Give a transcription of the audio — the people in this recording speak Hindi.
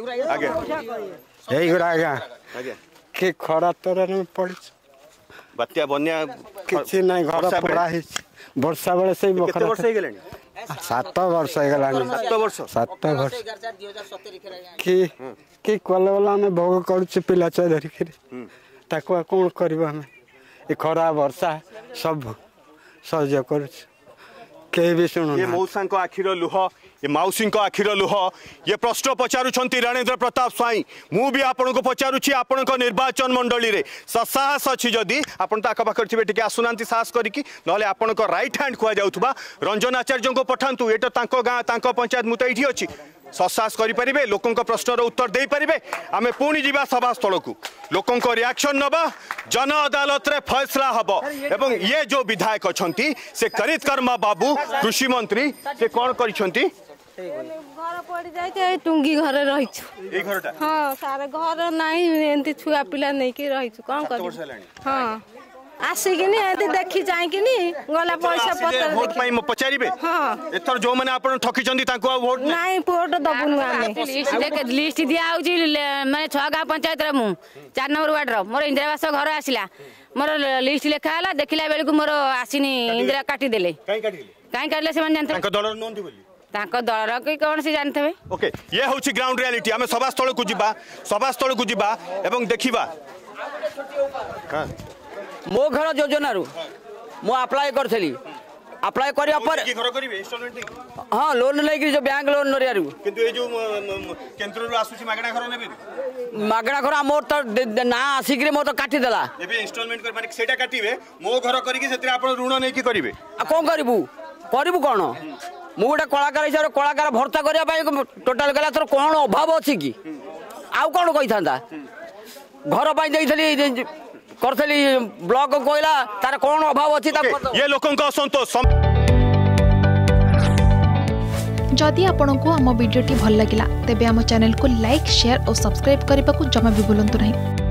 এইগুড়া আজ্ঞা কি খরা তরে পড়ি বাତ୍ୟା ବନ୍ୟା କିଛି ନାହିଁ ଘର ପୋଡ଼ା ହେଇଛି ବର୍ଷା ବେଳେ ସେଇ କେତେ ବର୍ଷ ହେଇଗଲାଣି 7 ବର୍ଷ ହେଇଗଲାଣି 7 ବର୍ଷ କି କଲେ ବୋଲେ ଆମେ ଭୋଗ କରୁଛୁ ପିଲା ଛୁଆ ଧରିକିରି ତାକୁ ଆଉ କ'ଣ କରିବୁ ଆମେ ଏ ଖରା ବର୍ଷା ସବୁ ସହଯୋଗ କରୁଛୁ କେହି ବି ଶୁଣୁ ये मौसाଙ୍କ ଆଖିର ଲୁହ ये माउसीଙ୍କ ଆଖିର ଲୁହ ये प्रश्न पचारुछंती रणेंद्र प्रताप स्वाई मु भी आपनको पचारुछि आपनक निर्वाचन मंडली रे साहस अछि जदी आपन त आखपाखर थिबे टिके आसुनांती साहस करिकि नले आपनक राइट हैंड खुआ जाउथबा रंजन आचार्य को पठांतु एटा तांको गां तांको पंचायत मुत एठी अछि ससास करि परिबे लोकंक प्रश्नर उत्तर देई परिबे आमे पुणी जीवा सभास्थल को लोकंक रिएक्शन नबा जन अदालत रे फैसला हबो एवं ये जो विधायक अछंती से करित कर्मा बाबू कृषि मंत्री से कोन करिसंती घर पड़ जाए टुंगी घर रही हाँ सारे घर नहीं एमती छुआ पिला नहीं कि रही कौन कर हाँ आसिकिनी एमती देखी जाइकिनी गला पैसा पत्र वोट पाई पचारिबे हाँ एथर जो माने आपण ठकिचंदी ताको वोट नहीं वोट दबुनु आमे लिस्ट दिया आउची माने 6 गांव पंचायत रे मु 4 नंबर वार्ड रो मोर इंदिरा आवास घर आसिला मोर लिस्ट लेखा हला देखिला बेल को मोर आसिनी इंदिरा काटी देले काई काटले से माने जानते ताको दलर नोंदी बोली ताको दलर के कोन से जानते ओके ये होची ग्राउंड रियलिटी आमे सभास्थल को जिबा एवं देखिबा हां मो घर योजना रु मो अप्लाई करथली अप्लाई करिया पर घर करिवे इंस्टॉलमेंट हां लोन लेके जो बैंक लोन नरिया रु किंतु ए जो केंद्र रु आसुची मागणा घर नेबे मागणा घर मोर तो ना आसिकरे मो तो काटी देला एबे इंस्टॉलमेंट कर माने सेटा काटिबे मो घर करिके सेतिर आपण ऋण नै की करिवे आ कोन करिवु कोन मु गोटे कलाकार हिसाब से कलाकार भर्ता करने टोटाल गला तोर कौन अभाव अच्छी कि आउ कौन कही था घर करी ब्लॉक कहला तार कौन अभाव अच्छी ये लोगों का असंतोष जदि आपंक आम भिडी भल लगा तेब आम चैनल को लाइक शेयर और सब्सक्राइब करने को जमा भी भूलु नहीं।